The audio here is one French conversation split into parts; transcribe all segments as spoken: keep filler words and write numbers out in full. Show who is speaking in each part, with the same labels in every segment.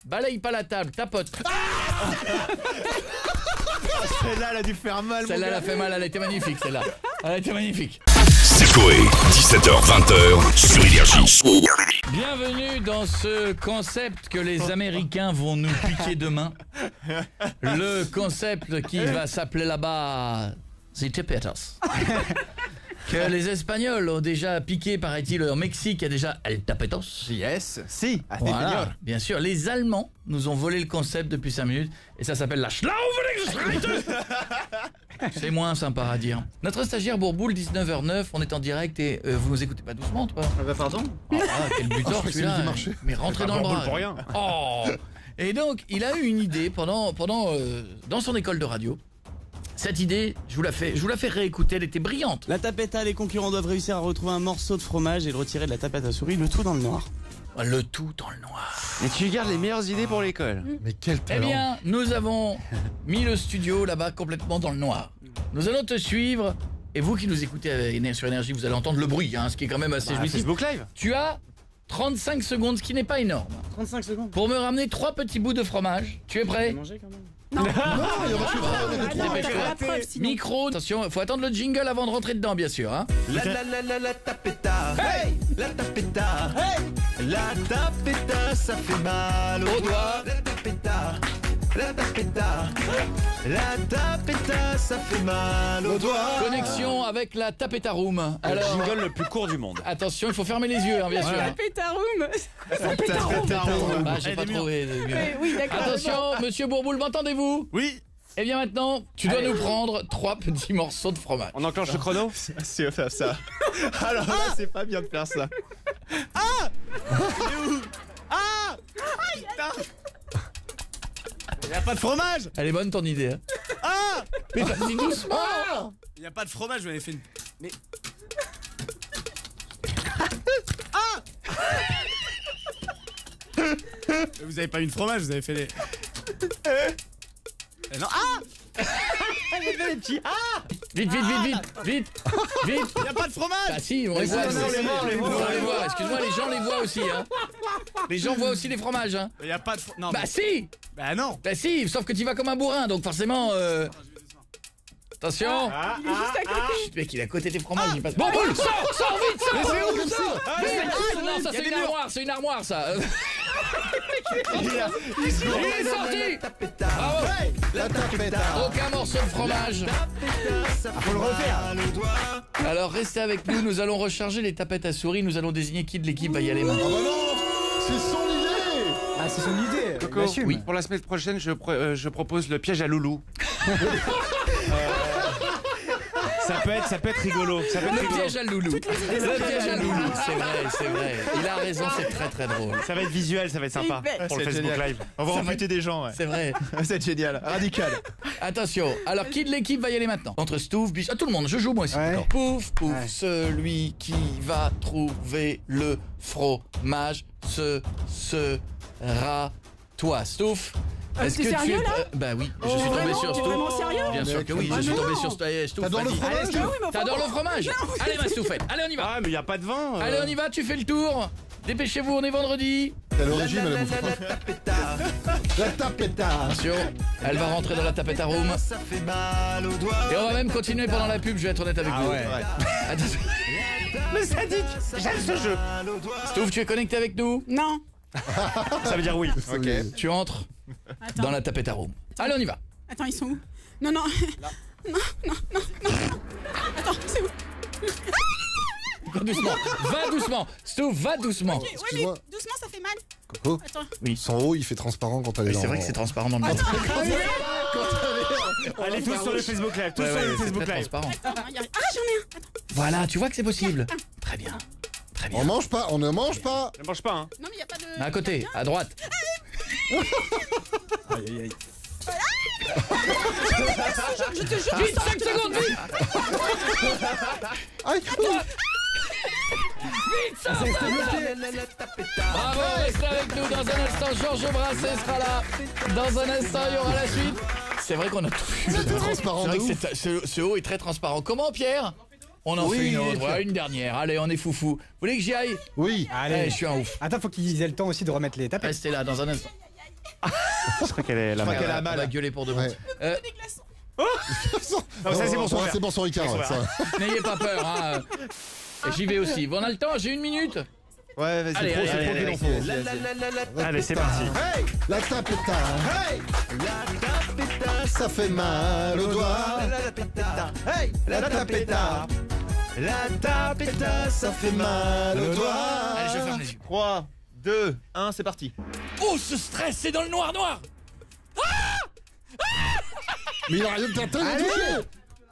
Speaker 1: balaye pas la table, tapote.
Speaker 2: Ah, celle-là, elle a dû faire mal.
Speaker 1: Celle-là, elle a fait mal, elle a été magnifique, celle-là. Elle a été magnifique.
Speaker 3: C'est Coé, dix-sept heures vingt sur Énergie.
Speaker 1: Bienvenue dans ce concept que les Américains vont nous piquer demain. Le concept qui va s'appeler là-bas The Tapetas. Que les Espagnols ont déjà piqué, paraît-il, au Mexique, il y a déjà El Tapetos.
Speaker 2: Yes, si, à
Speaker 1: Voilà, bien sûr. Les Allemands nous ont volé le concept depuis cinq minutes et ça s'appelle la Schlaufe. C'est moins sympa à dire. Notre stagiaire Bourboule, dix-neuf heures neuf, on est en direct et euh, vous nous écoutez pas doucement, toi.
Speaker 2: Ah bah pardon.
Speaker 1: Ah, quel butor celui-là. Mais rentrez dans le bras.
Speaker 2: Pour rien.
Speaker 1: Oh. Et donc, il a eu une idée pendant, pendant euh, dans son école de radio. Cette idée, je vous la fais, je vous la fais réécouter, elle était brillante.
Speaker 4: La tapeta, les concurrents doivent réussir à retrouver un morceau de fromage et le retirer de la tapette à souris, le tout dans le noir.
Speaker 1: Le tout dans le noir.
Speaker 2: Et tu gardes les meilleures idées pour l'école.
Speaker 5: Mais quel
Speaker 1: Eh
Speaker 5: talent.
Speaker 1: bien, nous avons mis le studio là-bas complètement dans le noir. Nous allons te suivre. Et vous qui nous écoutez sur Énergie, vous allez entendre le bruit, hein, ce qui est quand même assez
Speaker 2: Bah,
Speaker 1: jouissif.
Speaker 2: Facebook Live.
Speaker 1: Tu as trente-cinq secondes, ce qui n'est pas énorme,
Speaker 4: trente-cinq secondes.
Speaker 1: pour me ramener trois petits bouts de fromage. Tu es prêt?
Speaker 4: Manger quand même.
Speaker 5: Non, il y aura plus de
Speaker 1: Dépêche-toi.
Speaker 6: la preuve, sinon.
Speaker 1: Micro, attention, faut attendre le jingle avant de rentrer dedans, bien sûr. Hein.
Speaker 7: La la la la la tapeta, hey, la tapeta, hey, la tapeta, ça fait mal
Speaker 1: Au doigt.
Speaker 7: La tapeta, la tapeta, la tapeta, ça fait mal au doigt.
Speaker 1: Connexion avec la Tapeta Room.
Speaker 2: Le
Speaker 1: Alors,
Speaker 2: jingle le plus court du monde.
Speaker 1: attention, il faut fermer les yeux, hein, bien sûr.
Speaker 6: Pétaroum.
Speaker 1: Bah, j'ai pas trouvé de mieux.
Speaker 6: Oui, d'accord.
Speaker 1: Attention, monsieur Bourboule, m'entendez-vous?
Speaker 2: Oui.
Speaker 1: Eh bien maintenant, tu dois nous prendre trois petits morceaux de fromage.
Speaker 2: On enclenche le chrono.
Speaker 5: C'est faire ça. Alors là, c'est pas bien de faire ça.
Speaker 2: Il y a pas de fromage.
Speaker 1: Elle est bonne ton idée. Hein.
Speaker 2: Ah.
Speaker 1: Mais vas-y doucement.
Speaker 4: Il y a pas de fromage, vous avez fait une... Mais... ah. Vous avez pas eu de fromage, vous avez fait des... Eh non, ah.
Speaker 1: Vite, vite, vite, vite, vite, vite.
Speaker 4: Il y a pas de fromage.
Speaker 1: Ah si, on les voit.
Speaker 2: non, non, on les voit, on les voit,
Speaker 1: on
Speaker 2: on
Speaker 1: les
Speaker 2: les
Speaker 1: voit. Excuse-moi, les gens les voient aussi. Hein. Les gens voient aussi les fromages. Hein.
Speaker 4: Il y a pas de... fro- Non,
Speaker 1: Bah
Speaker 4: mais-
Speaker 1: si,
Speaker 4: Bah non.
Speaker 1: bah si, sauf que tu vas comme un bourrin, donc forcément... Euh... Attention.
Speaker 6: Il est juste à côté.
Speaker 1: Chut, mec, il est à côté des fromages, il passe... Bon, boule, sors, sors, vite, sors. Sors, sors. Vite. Non, ça c'est une armoire, c'est une armoire, ça. Il est sorti. Bravo.
Speaker 7: La tapeta,
Speaker 1: Aucun morceau de fromage.
Speaker 7: ça fait mal au doigt.
Speaker 1: Alors restez avec nous, nous allons recharger les tapettes à souris, nous allons désigner qui de l'équipe va y aller maintenant.
Speaker 5: Oh bah non, c'est son idée.
Speaker 4: Ah, c'est son idée.
Speaker 2: Coco,
Speaker 1: Oui.
Speaker 2: pour la semaine prochaine, je, pro- euh, je propose le piège à Loulou. Euh, ça peut être, ça peut être rigolo. Ça peut être
Speaker 1: Le
Speaker 2: rigolo.
Speaker 1: piège à Loulou. Le piège à Loulou, c'est vrai, c'est vrai. Il a raison, c'est très très drôle.
Speaker 2: Ça va être visuel, ça va être sympa
Speaker 6: bête.
Speaker 2: pour le
Speaker 5: C'est
Speaker 2: Facebook
Speaker 5: génial.
Speaker 2: Live.
Speaker 5: On va amputer des gens, ouais.
Speaker 1: C'est vrai.
Speaker 5: C'est génial, radical.
Speaker 1: Attention, alors qui de l'équipe va y aller maintenant? Entre Stouff, Biche, ah, tout le monde, je joue moi aussi.
Speaker 4: Ouais.
Speaker 1: D'accord. Pouf, pouf,
Speaker 4: Ouais.
Speaker 1: celui qui va trouver le fromage, ce sera toi. Stouff,
Speaker 6: Euh,
Speaker 1: est-ce
Speaker 6: t'es
Speaker 1: que tu
Speaker 6: sérieux,
Speaker 1: es...
Speaker 6: là
Speaker 1: euh, Bah oui, je
Speaker 6: Oh,
Speaker 1: suis tombé
Speaker 6: vraiment
Speaker 1: sur
Speaker 6: T'es
Speaker 1: Stouff.
Speaker 6: vraiment sérieux
Speaker 1: Bien sûr que oui,
Speaker 6: Ah,
Speaker 1: je suis
Speaker 6: non.
Speaker 1: tombé sur Stouff. Stouff,
Speaker 5: T'adores le
Speaker 1: vas-y.
Speaker 5: fromage?
Speaker 6: Ah oui, mais enfin,
Speaker 1: T'adores le fromage? Allez ma Stouffette, allez on y va.
Speaker 2: Ah, mais il y a pas de vin. euh.
Speaker 1: Allez on y va, tu fais le tour. Dépêchez-vous, on est vendredi.
Speaker 5: T'as l'origine,
Speaker 7: La
Speaker 5: elle
Speaker 7: la
Speaker 5: a
Speaker 7: la
Speaker 5: bouffé.
Speaker 7: la tapeta,
Speaker 5: La tapeta.
Speaker 1: Attention, elle va rentrer dans la tapeta room.
Speaker 7: ça fait mal au doigt.
Speaker 1: Et on va même continuer pendant la pub, je vais être honnête avec
Speaker 4: Ah
Speaker 1: vous.
Speaker 4: ouais.
Speaker 1: Attention.
Speaker 2: Le sadique. J'aime ce jeu.
Speaker 7: Mal au doigt.
Speaker 1: Stouff, tu es connecté avec nous?
Speaker 6: Non.
Speaker 2: Ça veut dire oui.
Speaker 5: Ok.
Speaker 1: Tu entres
Speaker 6: Attends.
Speaker 1: dans la tapeta room. Allez, on y va.
Speaker 6: Attends, ils sont où? Non, non. Non, non, non, non. Attends, c'est où?
Speaker 1: Va doucement, va doucement. Stouff, va doucement.
Speaker 6: Oui, mais
Speaker 5: Excuse-moi.
Speaker 6: doucement, ça fait mal.
Speaker 5: Coco,
Speaker 6: Attends.
Speaker 5: son haut, il fait transparent quand elle est
Speaker 1: Mais
Speaker 5: dans...
Speaker 1: c'est vrai que c'est transparent dans le ventre.
Speaker 2: Allez tous sur le Facebook Live. Tous
Speaker 1: Ouais,
Speaker 2: sur
Speaker 1: ouais,
Speaker 2: le
Speaker 1: c'est
Speaker 2: Facebook
Speaker 1: très
Speaker 2: Live.
Speaker 1: transparent.
Speaker 6: Attends, y a- Ah, j'en ai un. Attends.
Speaker 1: Voilà, tu vois que c'est possible. Très bien. Très bien.
Speaker 5: On mange pas, on ne mange pas.
Speaker 2: Ne mange pas, hein.
Speaker 6: Non, mais y a pas de.
Speaker 1: À côté, à droite.
Speaker 4: Aïe, aïe, aïe.
Speaker 6: Je te jure.
Speaker 1: Vite, cinq secondes, vite.
Speaker 5: Aïe.
Speaker 1: Vite, ça, ça, ça. Bravo, restez avec nous dans un instant. Georges Brassens sera là. Dans un instant, il y aura la suite. C'est vrai qu'on a tout vu.
Speaker 5: C'est transparent
Speaker 1: C'est vrai
Speaker 5: de
Speaker 1: que
Speaker 5: ouf.
Speaker 1: c'est- ce, ce haut est très transparent. Comment, Pierre? On en
Speaker 4: Oui,
Speaker 1: fait une
Speaker 4: oui,
Speaker 1: autre,
Speaker 4: oui.
Speaker 1: ouais, une dernière. Allez, on est foufou. Vous voulez que j'y aille?
Speaker 5: Oui.
Speaker 1: Allez, je suis un ouf.
Speaker 4: Attends, faut qu'ils aient le temps aussi de remettre les tapettes.
Speaker 1: Restez là dans un instant.
Speaker 2: Je crois qu'elle est la
Speaker 5: Je crois qu'elle a
Speaker 1: On va
Speaker 5: mal.
Speaker 1: gueuler pour de bon.
Speaker 8: Ouais.
Speaker 1: Euh,
Speaker 2: Non, ça c'est pour son
Speaker 8: Ouais,
Speaker 2: verre.
Speaker 8: c'est pour son Ricard.
Speaker 2: C'est
Speaker 8: ouais,
Speaker 2: pour
Speaker 8: ça.
Speaker 1: N'ayez pas peur, hein. J'y vais aussi. Bon, on a le temps, j'ai une minute.
Speaker 5: Ouais, vas-y,
Speaker 1: Allez,
Speaker 5: trop,
Speaker 1: allez,
Speaker 5: c'est trop
Speaker 1: allez,
Speaker 5: qu'il en
Speaker 1: allez,
Speaker 5: faut.
Speaker 7: La la la la la
Speaker 2: Allez, c'est parti.
Speaker 5: Hey,
Speaker 8: La tapeta,
Speaker 5: hey,
Speaker 7: la tapeta,
Speaker 8: ça fait mal au doigt.
Speaker 7: la tapeta, hey, la tapeta, la tapeta, ça fait mal au doigt.
Speaker 1: Allez, je ferme les yeux.
Speaker 5: trois, deux, un, c'est parti.
Speaker 1: Oh, ce stress, c'est dans le noir noir.
Speaker 8: Mais il a rien de ta tête, il a touché.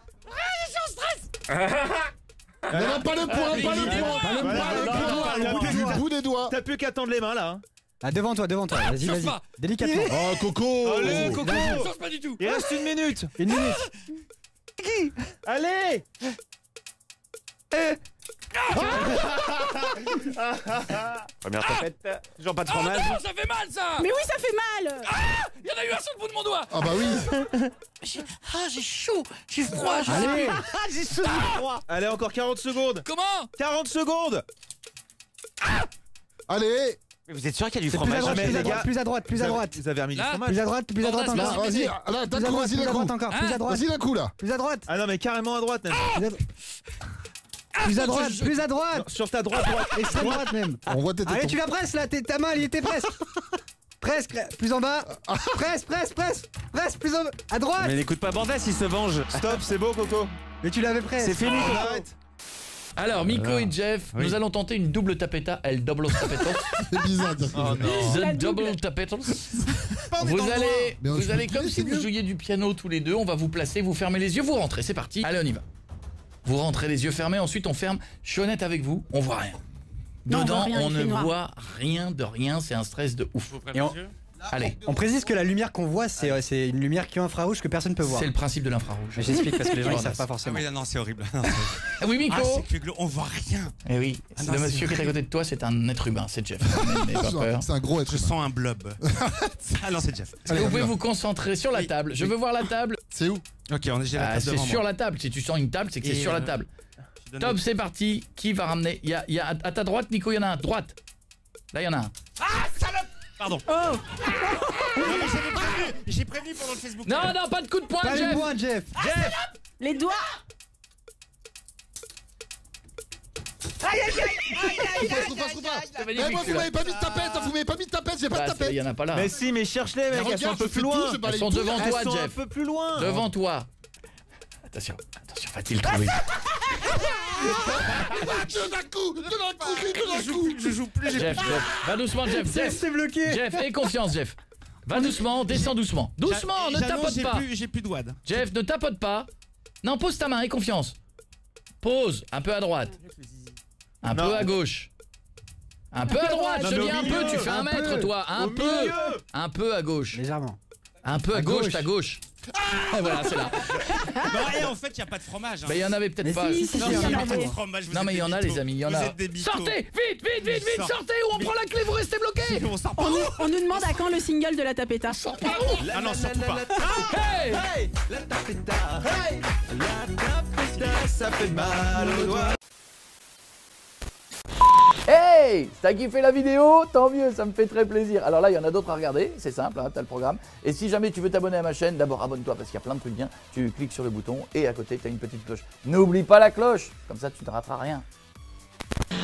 Speaker 8: Mais non, pas le point, pas le point, pas le
Speaker 5: Voilà,
Speaker 8: point, le
Speaker 5: non,
Speaker 8: point,
Speaker 5: il y a plus
Speaker 8: du
Speaker 5: de-
Speaker 8: bout des doigts.
Speaker 5: T'as plus qu'à tendre les mains là. Hein.
Speaker 9: Ah, devant toi, devant toi. Vas-y,
Speaker 1: Chauffe
Speaker 9: vas-y.
Speaker 1: pas.
Speaker 9: Délicatement.
Speaker 8: Oh, Coco.
Speaker 5: Allez, Coco.
Speaker 1: Ça change pas du tout.
Speaker 5: Il reste une minute.
Speaker 9: Une minute.
Speaker 5: Allez. Première tapette. Toujours pas de
Speaker 1: Oh
Speaker 5: fromage.
Speaker 1: non, ça fait mal ça.
Speaker 6: Mais oui, ça fait mal.
Speaker 1: Il y en a eu un sur le bout de mon doigt.
Speaker 8: Ah bah oui.
Speaker 1: Ah, j'ai chaud, j'ai froid, j'ai
Speaker 9: Allez.
Speaker 5: J'ai chaud, j'ai froid. Allez, encore quarante secondes.
Speaker 1: Comment?
Speaker 5: quarante secondes.
Speaker 8: Allez.
Speaker 2: Mais vous êtes sûr qu'il y a du
Speaker 9: C'est plus à
Speaker 2: fromage?
Speaker 9: droite,
Speaker 5: mais
Speaker 9: plus à
Speaker 5: les
Speaker 9: droite,
Speaker 5: gars,
Speaker 9: plus à droite, plus à droite.
Speaker 5: Vous avez remis du
Speaker 1: Là.
Speaker 5: fromage.
Speaker 9: Plus à droite, plus à droite
Speaker 1: Bordel,
Speaker 9: encore.
Speaker 1: c'est
Speaker 8: Là, vas-y. Là,
Speaker 9: Plus
Speaker 8: d'un
Speaker 9: à
Speaker 8: coup,
Speaker 9: droite,
Speaker 8: vas-y
Speaker 9: plus à
Speaker 8: d'un
Speaker 9: droite
Speaker 8: coup.
Speaker 9: encore.
Speaker 1: Hein
Speaker 9: Plus à droite.
Speaker 8: Vas-y d'un coup là.
Speaker 9: Plus à droite.
Speaker 5: Ah non, mais carrément à droite. même.
Speaker 9: Plus à droite. Plus à droite, plus à droite.
Speaker 5: Sur ta droite, droite.
Speaker 9: Extrême droite même.
Speaker 8: On voit tes
Speaker 9: Allez,
Speaker 8: tétons.
Speaker 9: tu la presses là, t'es- ta main, elle y était presque. Presque, plus en bas. Presse, presse, presse. Presse, plus en bas. À droite.
Speaker 2: Mais n'écoute pas Bordès, il se venge.
Speaker 5: Stop, c'est beau, Coco.
Speaker 9: Mais tu l'avais presque.
Speaker 2: C'est fini.
Speaker 5: On arrête.
Speaker 1: Alors, Miko et Jeff,
Speaker 2: Oui.
Speaker 1: nous allons tenter une double tapeta, el double tapetos.
Speaker 8: C'est bizarre de dire
Speaker 5: Oh
Speaker 8: ça.
Speaker 5: non.
Speaker 1: The
Speaker 6: La
Speaker 1: double
Speaker 6: double.
Speaker 1: tapetos. Vous allez,
Speaker 8: Mais on
Speaker 1: vous
Speaker 8: se
Speaker 1: allez
Speaker 8: fait
Speaker 1: comme
Speaker 8: plier,
Speaker 1: si
Speaker 8: c'est
Speaker 1: vous
Speaker 8: mieux.
Speaker 1: jouiez du piano tous les deux, on va vous placer, vous fermez les yeux, vous rentrez, c'est parti. Allez, on y va. Vous rentrez les yeux fermés, ensuite on ferme. Je suis honnête avec vous, on voit rien.
Speaker 6: Non, on
Speaker 1: Dedans,
Speaker 6: voit rien,
Speaker 1: on
Speaker 6: il
Speaker 1: ne
Speaker 6: fait noir.
Speaker 1: voit rien de rien, c'est un stress de ouf.
Speaker 9: Et on,
Speaker 1: Allez,
Speaker 9: on précise que la lumière qu'on voit, c'est euh, c'est une lumière qui est infrarouge que personne peut voir.
Speaker 1: c'est le principe de l'infrarouge.
Speaker 9: Mais j'explique parce que les gens ils
Speaker 1: Bordel.
Speaker 9: savent pas forcément.
Speaker 10: Ah oui, non, c'est horrible.
Speaker 1: Ah oui, Miko.
Speaker 10: Ah, c'est que on voit rien.
Speaker 1: Eh oui,
Speaker 10: Ah non,
Speaker 1: le
Speaker 10: c'est
Speaker 1: monsieur qui est à côté de toi, c'est un être humain, c'est Jeff. N'ayez pas peur.
Speaker 8: C'est un gros être
Speaker 10: Je
Speaker 8: humain.
Speaker 10: sens un blob. Ah non, c'est Jeff.
Speaker 1: Est-ce que
Speaker 8: Allez,
Speaker 1: vous
Speaker 8: on y
Speaker 1: pouvez
Speaker 8: va.
Speaker 1: vous concentrer sur la
Speaker 10: Oui,
Speaker 1: table. Je
Speaker 10: oui.
Speaker 1: veux voir la table.
Speaker 8: C'est où?
Speaker 10: Ok, on est j'ai la
Speaker 1: Ah,
Speaker 10: table
Speaker 1: c'est
Speaker 10: devant
Speaker 1: sur
Speaker 10: moi.
Speaker 1: la table. Si tu sens une table, c'est que c'est
Speaker 10: Et,
Speaker 1: sur la
Speaker 10: euh,
Speaker 1: table.
Speaker 10: Je donne
Speaker 1: Top,
Speaker 10: le-
Speaker 1: c'est parti. Qui va ramener? Il y a, il y a à à ta droite, Nico, il y en a un. Droite. Là, il y en a un.
Speaker 10: Pardon.
Speaker 6: Oh,
Speaker 10: Non, mais j'avais prévenu. J'ai prévenu pendant le Facebook.
Speaker 1: Non, non, pas de coup de poing,
Speaker 9: Pas
Speaker 1: Jeff.
Speaker 9: les points, Jeff.
Speaker 6: les doigts.
Speaker 8: Trouve pas, trouve pas.
Speaker 1: C'est
Speaker 8: Mais
Speaker 1: magnifique,
Speaker 8: moi, vous
Speaker 1: celui-là.
Speaker 8: m'avez pas mis de tapette, hein, vous m'avez pas mis de tapette, j'ai pas de
Speaker 1: Bah, c'est-
Speaker 8: tapette.
Speaker 1: il y en a pas là.
Speaker 5: Mais si, mais cherche-les,
Speaker 8: Mais
Speaker 5: mec. Elles sont un
Speaker 8: regarde,
Speaker 5: peu
Speaker 8: je fais
Speaker 5: plus
Speaker 8: tout,
Speaker 5: loin.
Speaker 8: je balaye
Speaker 1: Elles sont
Speaker 8: tout.
Speaker 1: devant
Speaker 5: Elles
Speaker 1: toi,
Speaker 5: sont un
Speaker 1: Jeff.
Speaker 5: peu plus loin.
Speaker 1: Devant toi. Attention, attention, va-t-il trouver?
Speaker 8: Tout d'un coup, tout d'un coup, tout d'un coup.
Speaker 10: Je joue plus. j'ai-
Speaker 1: Jeff, Jeff, va doucement, Jeff.
Speaker 9: Jeff,
Speaker 1: Jeff,
Speaker 9: c'est bloqué.
Speaker 1: Jeff, aie confiance, Jeff. Va doucement, descends doucement. Doucement, ne
Speaker 10: J'annonce,
Speaker 1: tapote
Speaker 10: j'ai
Speaker 1: pas.
Speaker 10: plus- J'ai plus de wad.
Speaker 1: Jeff, ne tapote pas. Non, pose ta main, aie confiance. Pose, un peu à droite. Un
Speaker 5: Non.
Speaker 1: peu à gauche. Un peu à droite,
Speaker 5: Non,
Speaker 1: je
Speaker 5: mais
Speaker 1: dis
Speaker 5: au
Speaker 1: un
Speaker 5: milieu,
Speaker 1: peu, tu fais un
Speaker 9: un
Speaker 1: mètre
Speaker 9: peu.
Speaker 1: toi, un
Speaker 5: Au
Speaker 1: peu.
Speaker 5: milieu.
Speaker 1: Un peu à gauche.
Speaker 9: Légèrement.
Speaker 1: Un peu à,
Speaker 9: À
Speaker 1: gauche,
Speaker 9: gauche.
Speaker 1: ta gauche. Et voilà, c'est là.
Speaker 10: Non, et en fait, il n'y a pas de fromage. hein.
Speaker 1: Mais il y en avait peut-être
Speaker 9: Mais
Speaker 1: pas.
Speaker 9: si, si,
Speaker 10: Non,
Speaker 9: si,
Speaker 10: il
Speaker 9: si,
Speaker 10: y
Speaker 9: si,
Speaker 10: a
Speaker 9: si.
Speaker 10: pas de fromage. vous
Speaker 1: Non,
Speaker 10: êtes
Speaker 1: mais il y
Speaker 10: des
Speaker 1: en a,
Speaker 10: mythos.
Speaker 1: les amis, il y en
Speaker 10: Vous
Speaker 1: a.
Speaker 10: êtes des mythos.
Speaker 1: Sortez, vite, vite, vite, vite,
Speaker 10: Sors.
Speaker 1: sortez ou on prend la clé, vous restez bloqués.
Speaker 10: On sort pas.
Speaker 6: On nous, on nous demande à quand le single de la tapeta.
Speaker 10: Ah non, surtout pas.
Speaker 1: Hey,
Speaker 7: Hey, la tapeta, hey, la tapeta, ça fait mal au doigt.
Speaker 1: hey, t'as kiffé la vidéo? Tant mieux, ça me fait très plaisir. Alors là, il y en a d'autres à regarder, c'est simple, hein, t'as le programme. Et si jamais tu veux t'abonner à ma chaîne, d'abord abonne-toi parce qu'il y a plein de trucs bien. Tu cliques sur le bouton et à côté, t'as une petite cloche. N'oublie pas la cloche, comme ça tu ne rateras rien.